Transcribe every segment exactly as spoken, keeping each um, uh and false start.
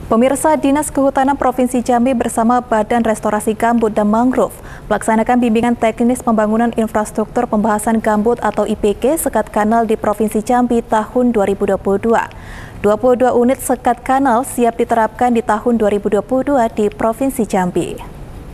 Pemirsa, Dinas Kehutanan Provinsi Jambi bersama Badan Restorasi Gambut dan Mangrove melaksanakan bimbingan teknis pembangunan infrastruktur pembahasan gambut atau I P G sekat kanal di Provinsi Jambi tahun dua ribu dua puluh dua. dua puluh dua unit sekat kanal siap diterapkan di tahun dua ribu dua puluh dua di Provinsi Jambi.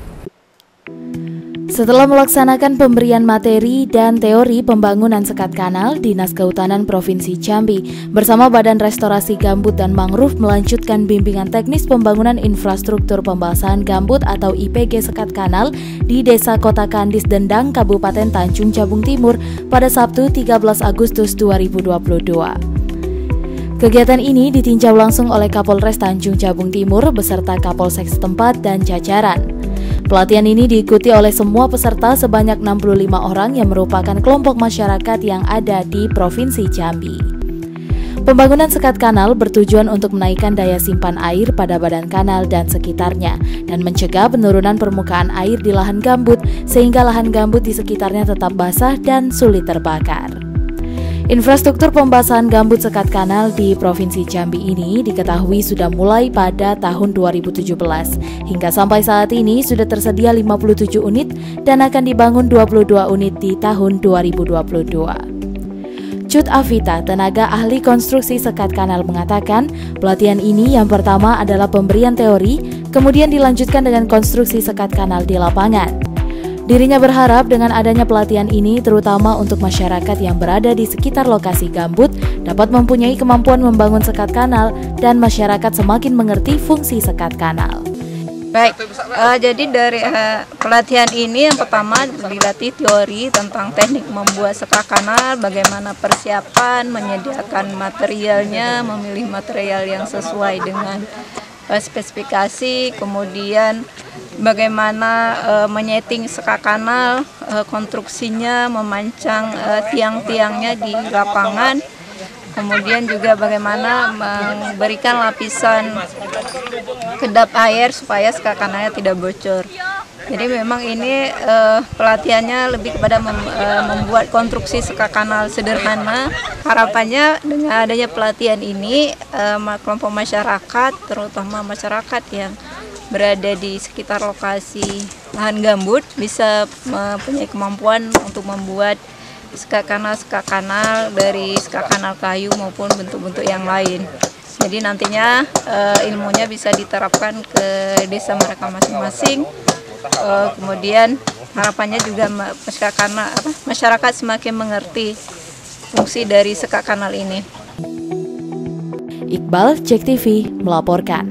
Setelah melaksanakan pemberian materi dan teori pembangunan sekat kanal, Dinas Kehutanan Provinsi Jambi bersama Badan Restorasi Gambut dan Mangrove melanjutkan bimbingan teknis pembangunan infrastruktur pembasahan gambut atau I P G sekat kanal di Desa Kota Kandis Dendang, Kabupaten Tanjung Jabung Timur pada Sabtu tiga belas Agustus dua ribu dua puluh dua. Kegiatan ini ditinjau langsung oleh Kapolres Tanjung Jabung Timur beserta Kapolsek setempat dan jajaran. Pelatihan ini diikuti oleh semua peserta sebanyak enam puluh lima orang yang merupakan kelompok masyarakat yang ada di Provinsi Jambi. Pembangunan sekat kanal bertujuan untuk menaikkan daya simpan air pada badan kanal dan sekitarnya dan mencegah penurunan permukaan air di lahan gambut sehingga lahan gambut di sekitarnya tetap basah dan sulit terbakar. Infrastruktur pembasahan gambut sekat kanal di Provinsi Jambi ini diketahui sudah mulai pada tahun dua ribu tujuh belas. Hingga sampai saat ini sudah tersedia lima puluh tujuh unit dan akan dibangun dua puluh dua unit di tahun dua ribu dua puluh dua. Cut Afita, tenaga ahli konstruksi sekat kanal mengatakan, pelatihan ini yang pertama adalah pemberian teori, kemudian dilanjutkan dengan konstruksi sekat kanal di lapangan. Dirinya berharap dengan adanya pelatihan ini terutama untuk masyarakat yang berada di sekitar lokasi gambut dapat mempunyai kemampuan membangun sekat kanal dan masyarakat semakin mengerti fungsi sekat kanal. Baik, uh, jadi dari uh, pelatihan ini yang pertama dilatih teori tentang teknik membuat sekat kanal, bagaimana persiapan, menyediakan materialnya, memilih material yang sesuai dengan uh, spesifikasi, kemudian bagaimana uh, menyeting sekat kanal, uh, konstruksinya, memancang uh, tiang-tiangnya di lapangan, kemudian juga bagaimana memberikan lapisan kedap air supaya sekat kanalnya tidak bocor. Jadi memang ini uh, pelatihannya lebih kepada mem, uh, membuat konstruksi sekat kanal sederhana. Harapannya dengan adanya pelatihan ini, uh, kelompok masyarakat, terutama masyarakat yang berada di sekitar lokasi lahan gambut bisa mempunyai kemampuan untuk membuat sekat kanal-sekat kanal dari sekat kanal kayu maupun bentuk-bentuk yang lain. Jadi nantinya uh, ilmunya bisa diterapkan ke desa mereka masing-masing. Uh, kemudian harapannya juga sekat kanal, apa, masyarakat semakin mengerti fungsi dari sekat kanal ini. Iqbal, Jek T V melaporkan.